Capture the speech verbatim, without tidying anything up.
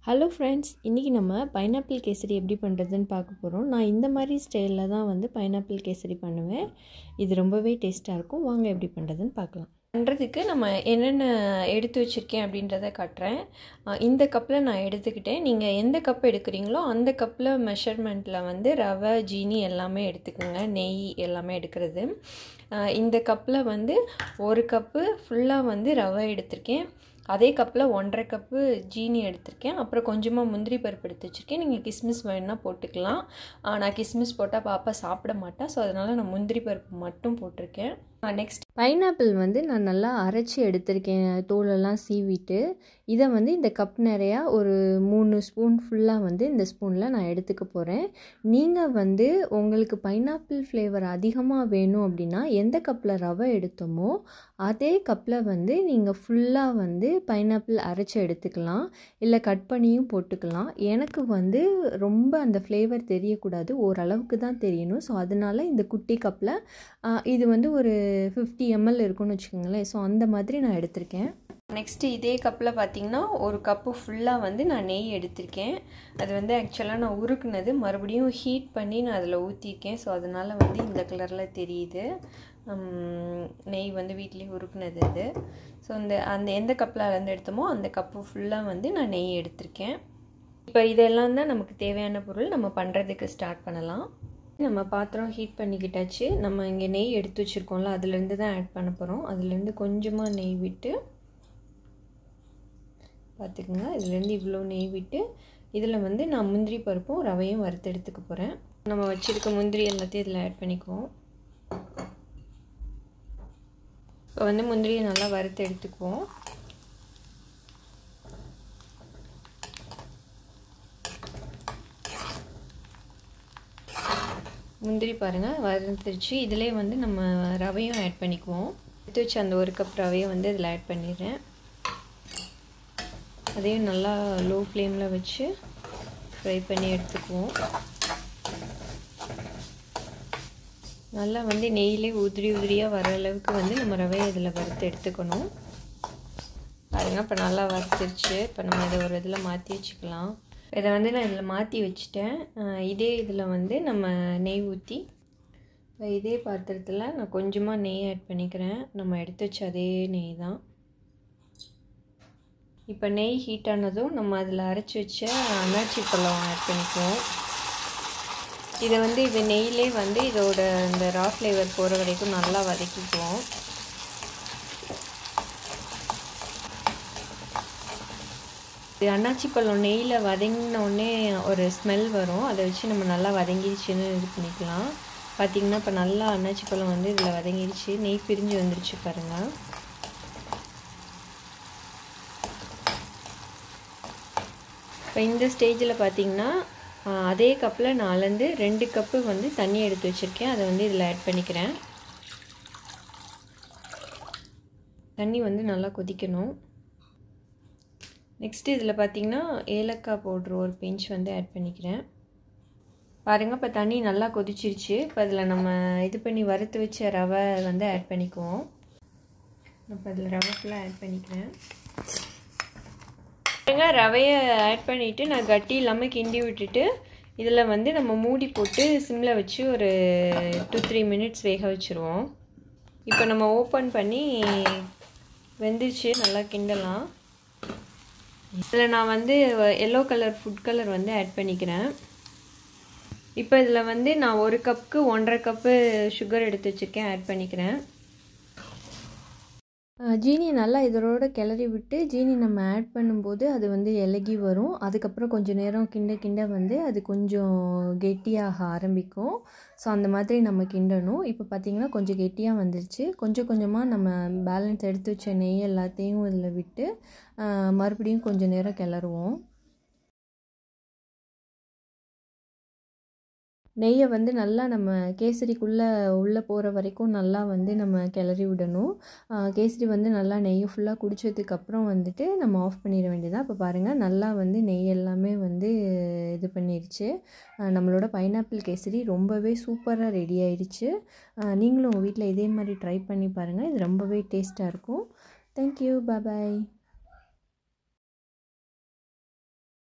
Hello friends, இன்றைக்கி நம்ம pineapple kesari எப்படி பண்ணுறதுன்னு பார்க்க போகிறோம். நான் இந்த மாதிரி ஸ்டைலில் தான் வந்து பைனாப்பிள் கேசரி பண்ணுவேன். இது ரொம்பவே டேஸ்ட்டாக இருக்கும். வாங்க எப்படி பண்ணுறதுன்னு பார்க்கலாம். பண்ணுறதுக்கு நம்ம என்னென்ன எடுத்து வச்சுருக்கேன் அப்படின்றத காட்டுறேன். இந்த கப்பில் நான் எடுத்துக்கிட்டேன். நீங்கள் எந்த கப் எடுக்கிறீங்களோ அந்த கப்பில் மெஷர்மெண்ட்டில் வந்து ரவை, ஜீனி எல்லாமே எடுத்துக்கோங்க. நெய் எல்லாமே எடுக்கிறது. இந்த கப்பில் வந்து ஒரு கப்பு ஃபுல்லாக வந்து ரவை எடுத்திருக்கேன். அதே கப்பில் ஒன்றரை கப்பு ஜீனி எடுத்திருக்கேன். அப்புறம் கொஞ்சமாக முந்திரி பருப்பு எடுத்து வச்சுருக்கேன். நீங்கள் கிஸ்மிஸ் வேணுன்னா போட்டுக்கலாம். நான் கிஸ்மிஸ் போட்டால் பாப்பா சாப்பிட மாட்டேன். ஸோ அதனால் நான் முந்திரி பருப்பு மட்டும் போட்டிருக்கேன். நெக்ஸ்ட் பைனாப்பிள் வந்து நான் நல்லா அரைச்சி எடுத்திருக்கேன், தோலெல்லாம் சீவிட்டு. இதை வந்து இந்த கப் நிறையா ஒரு மூணு ஸ்பூன் ஃபுல்லாக வந்து இந்த ஸ்பூனில் நான் எடுத்துக்க போகிறேன். நீங்கள் வந்து உங்களுக்கு பைனாப்பிள் ஃப்ளேவர் அதிகமாக வேணும் அப்படின்னா எந்த கப்பில் ரவை எடுத்தோமோ அதே கப்பில் வந்து நீங்கள் ஃபுல்லாக வந்து பைனாப்பிள் அரைச்சி எடுத்துக்கலாம். இல்லை கட் பண்ணியும் போட்டுக்கலாம். எனக்கு வந்து ரொம்ப அந்த ஃப்ளேவர் தெரியக்கூடாது, ஓரளவுக்கு தான் தெரியணும். ஸோ அதனால் இந்த குட்டி கப்பில் இது வந்து ஒரு ஃபிஃப்டி எம்எல் இருக்குன்னு வச்சுக்கோங்களேன். ஸோ அந்த மாதிரி நான் எடுத்திருக்கேன். நெக்ஸ்ட்டு இதே கப்பில் பார்த்திங்கன்னா ஒரு கப்பு ஃபுல்லாக வந்து நான் நெய் எடுத்திருக்கேன். அது வந்து ஆக்சுவலாக நான் உருக்குனது மறுபடியும் ஹீட் பண்ணி நான் அதில் ஊற்றிருக்கேன். ஸோ அதனால் வந்து இந்த கலரில் தெரியுது. நெய் வந்து வீட்லேயே உருக்குனது அது. ஸோ அந்த அந்த எந்த கப்பில் அளந்து எடுத்தோமோ அந்த கப்பு ஃபுல்லாக வந்து நான் நெய் எடுத்திருக்கேன். இப்போ இதெல்லாம் தான் நமக்கு தேவையான பொருள். நம்ம பண்ணுறதுக்கு ஸ்டார்ட் பண்ணலாம். நம்ம பாத்திரம் ஹீட் பண்ணிக்கிட்டாச்சு. நம்ம இங்கே நெய் எடுத்து வச்சுருக்கோம்ல, அதுலேருந்து தான் ஆட் பண்ண போகிறோம். அதுலேருந்து கொஞ்சமாக நெய் விட்டு பார்த்துக்குங்க. இதுலேருந்து இவ்வளோ நெய் விட்டு இதில் வந்து நான் முந்திரி பருப்பும் ரவையும் வறுத்து எடுத்துக்க போகிறேன். நம்ம வச்சுருக்க முந்திரி எல்லாத்தையும் இதில் ஆட் பண்ணிக்குவோம். இப்போ வந்து முந்திரியை நல்லா வறுத்து எடுத்துக்குவோம். முந்திரி பாருங்கள் வறுத்துருச்சு. இதிலே வந்து நம்ம ரவையும் ஆட் பண்ணிக்குவோம். எடுத்து வச்சு அந்த ஒரு கப் ரவையை வந்து இதில் ஆட் பண்ணிடுறேன். அதையும் நல்லா லோ ஃப்ளேமில் வச்சு ஃப்ரை பண்ணி எடுத்துக்குவோம். நல்லா வந்து நெய்யிலே உதிரி உதிரியாக வர அளவுக்கு வந்து நம்ம ரவையை இதில் வறுத்து எடுத்துக்கணும். பாருங்கள் இப்போ நல்லா வறுத்துருச்சு. இப்போ நம்ம இதை ஒரு இதில் மாற்றி வச்சுக்கலாம். இதை வந்து நான் இதில் மாற்றி வச்சுட்டேன். இதே இதில் வந்து நம்ம நெய் ஊற்றி இப்போ இதே பாத்திரத்தில் நான் கொஞ்சமாக நெய் ஆட் பண்ணிக்கிறேன். நம்ம எடுத்து வச்ச அதே நெய் தான். இப்போ நெய் ஹீட் ஆனதும் நம்ம அதில் அரைச்சி வச்ச அன்னாச்சி பழம் ஆட் பண்ணிக்குவோம். இதை வந்து இது நெய்யிலே வந்து இதோட இந்த ரா ஃப்ளேவர் போகிற வரைக்கும் நல்லா வதக்கிக்குவோம். இது அன்னாச்சி பழம் நெய்யில் வதங்கினோடனே ஒரு ஸ்மெல் வரும். அதை வச்சு நம்ம நல்லா வதங்கிடுச்சுன்னு இது பண்ணிக்கலாம். பார்த்திங்கன்னா இப்போ நல்லா அன்னாச்சி பழம் வந்து இதில் வதங்கிடுச்சு. நெய் பிரிஞ்சு வந்துருச்சு பாருங்கள். இப்போ இந்த ஸ்டேஜில் பார்த்திங்கன்னா அதே கப்பில் நாலேருந்து ரெண்டு கப்பு வந்து தண்ணி எடுத்து வச்சுருக்கேன். அதை வந்து இதில் ஆட் பண்ணிக்கிறேன். தண்ணி வந்து நல்லா கொதிக்கணும். நெக்ஸ்ட்டு இதில் பார்த்திங்கன்னா ஏலக்காய் பவுட்ரு ஒரு பிஞ்ச் வந்து ஆட் பண்ணிக்கிறேன். பாருங்கள் இப்போ தண்ணி நல்லா கொதிச்சிருச்சு. இப்போ அதில் நம்ம இது பண்ணி வறுத்து வச்ச ரவை வந்து ஆட் பண்ணிக்குவோம். இப்போ அதில் ரவை ஃபுல்லாக ஆட் பண்ணிக்கிறேன். பாருங்கள் ரவையை ஆட் பண்ணிவிட்டு நான் கட்டி இல்லாமல் கிண்டி விட்டுட்டு இதில் வந்து நம்ம மூடி போட்டு சிம்மில் வச்சு ஒரு டூ த்ரீ மினிட்ஸ் வேக வச்சுருவோம். இப்போ நம்ம ஓப்பன் பண்ணி வெந்துருச்சு, நல்லா கிண்டலாம். இதில் நான் வந்து எல்லோ கலர் ஃபுட் கலர் வந்து ஆட் பண்ணிக்கிறேன். இப்போ இதில் வந்து நான் ஒரு கப்புக்கு ஒன்றரை கப்பு சுகர் எடுத்து வச்சுருக்கேன், ஆட் பண்ணிக்கிறேன். ஜீனி நல்லா இதோட கிளறி விட்டு ஜீனி நம்ம ஆட் பண்ணும்போது அது வந்து இலகி வரும். அதுக்கப்புறம் கொஞ்சம் நேரம் கிண்ட கிண்ட வந்து அது கொஞ்சம் கெட்டியாக ஆரம்பிக்கும். ஸோ அந்த மாதிரி நம்ம கிண்டணும். இப்போ பார்த்திங்கன்னா கொஞ்சம் கெட்டியாக வந்துருச்சு. கொஞ்சம் கொஞ்சமாக நம்ம பேலன்ஸ் எடுத்து வச்ச நெய் எல்லாத்தையும் இதில் விட்டு மறுபடியும் கொஞ்சம் நேரம் கிளறுவோம். நெய்யை வந்து நல்லா நம்ம கேசரிக்குள்ளே உள்ளே போகிற வரைக்கும் நல்லா வந்து நம்ம கிளறி விடணும். கேசரி வந்து நல்லா நெய்யை ஃபுல்லாக குடித்ததுக்கப்புறம் வந்துட்டு நம்ம ஆஃப் பண்ணிட வேண்டியதான். இப்போ பாருங்கள் நல்லா வந்து நெய் எல்லாமே வந்து இது பண்ணிடுச்சு. நம்மளோட பைனாப்பிள் கேசரி ரொம்பவே சூப்பராக ரெடி ஆயிடுச்சு. நீங்களும் உங்கள் வீட்டில் இதே மாதிரி ட்ரை பண்ணி பாருங்கள். இது ரொம்பவே டேஸ்ட்டாக இருக்கும். தேங்க்யூ, பாய் பாய்.